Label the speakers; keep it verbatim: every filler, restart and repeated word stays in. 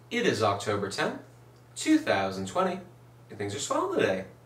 Speaker 1: It is October tenth, two thousand twenty, and things are swell today.